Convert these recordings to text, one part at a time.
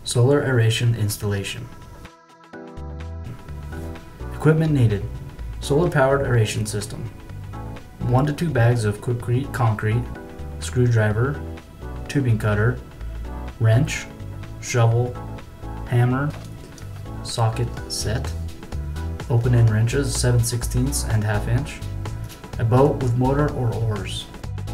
Solar aeration installation. Equipment needed. Solar powered aeration system. 1 to 2 bags of quickcrete concrete, screwdriver, tubing cutter, wrench, shovel, hammer, socket set, open-end wrenches 7/16 and 1/2 inch, a boat with motor or oars.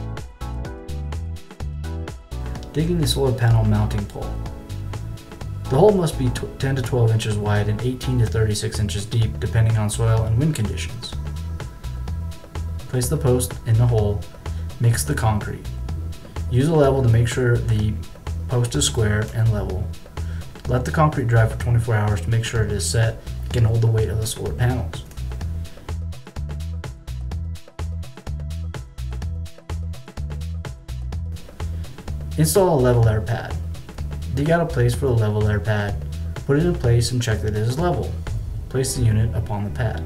Digging the solar panel mounting pole. The hole must be 10 to 12 inches wide and 18 to 36 inches deep depending on soil and wind conditions. Place the post in the hole, mix the concrete. Use a level to make sure the post is square and level. Let the concrete dry for 24 hours to make sure it is set and can hold the weight of the solar panels. Install a LEVEL-AER pad. Dig out a place for the LEVEL-AER pad, put it in place and check that it is level. Place the unit upon the pad.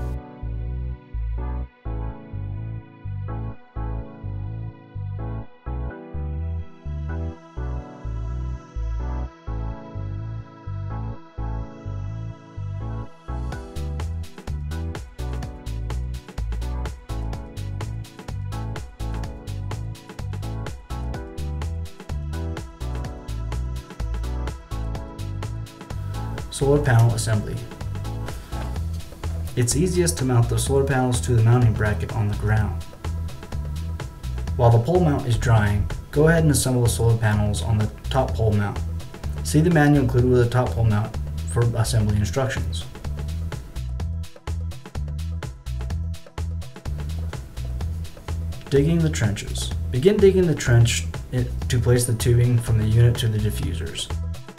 Solar panel assembly. It's easiest to mount the solar panels to the mounting bracket on the ground. While the pole mount is drying, go ahead and assemble the solar panels on the top pole mount. See the manual included with the top pole mount for assembly instructions. Digging the trenches. Begin digging the trench to place the tubing from the unit to the diffusers.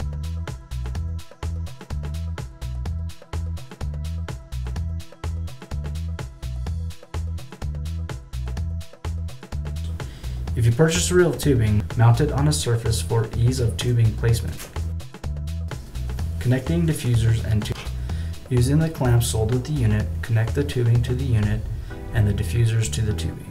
If you purchase a reel of tubing, mount it on a surface for ease of tubing placement. Connecting diffusers and tubing. Using the clamps sold with the unit, connect the tubing to the unit and the diffusers to the tubing.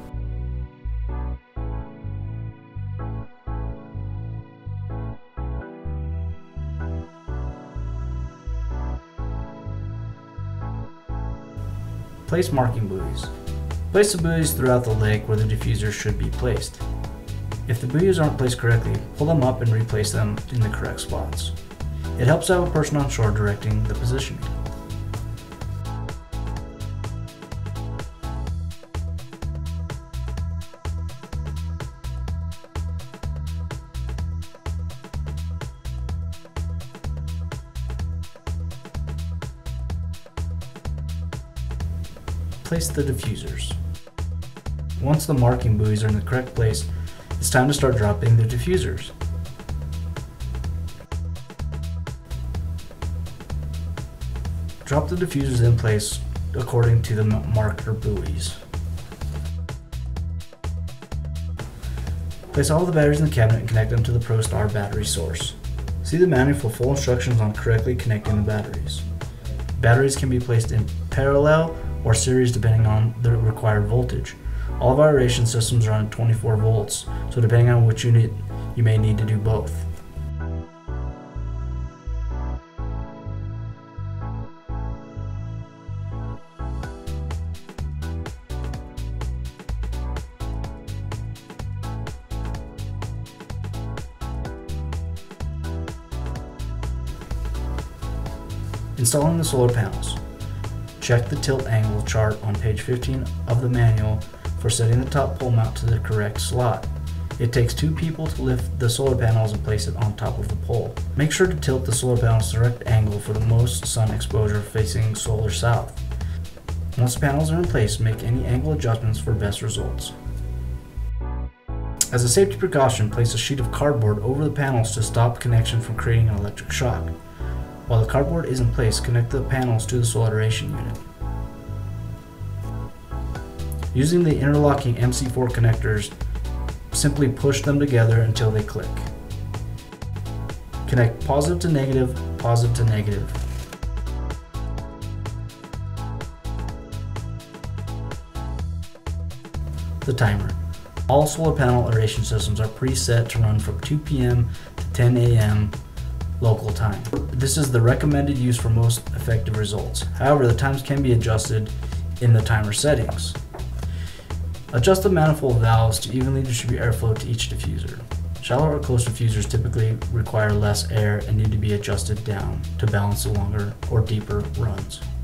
Place marking buoys. Place the buoys throughout the lake where the diffusers should be placed. If the buoys aren't placed correctly, pull them up and replace them in the correct spots. It helps to have a person on shore directing the positioning. Place the diffusers. Once the marking buoys are in the correct place, it's time to start dropping the diffusers. Drop the diffusers in place according to the marker buoys. Place all the batteries in the cabinet and connect them to the ProStar battery source. See the manual for full instructions on correctly connecting the batteries. Batteries can be placed in parallel or series depending on the required voltage. All of our aeration systems are on 24 volts, so depending on which unit, you may need to do both. Installing the solar panels. Check the tilt angle chart on page 15 of the manual for setting the top pole mount to the correct slot. It takes 2 people to lift the solar panels and place it on top of the pole. Make sure to tilt the solar panels to the correct angle for the most sun exposure facing solar south. Once the panels are in place, make any angle adjustments for best results. As a safety precaution, place a sheet of cardboard over the panels to stop connection from creating an electric shock. While the cardboard is in place, connect the panels to the solar aeration unit. Using the interlocking MC4 connectors, simply push them together until they click. Connect positive to negative, positive to negative. The timer. All solar panel aeration systems are preset to run from 2 p.m. to 10 a.m. local time. This is the recommended use for most effective results. However, the times can be adjusted in the timer settings. Adjust the manifold valves to evenly distribute airflow to each diffuser. Shallow or close diffusers typically require less air and need to be adjusted down to balance the longer or deeper runs.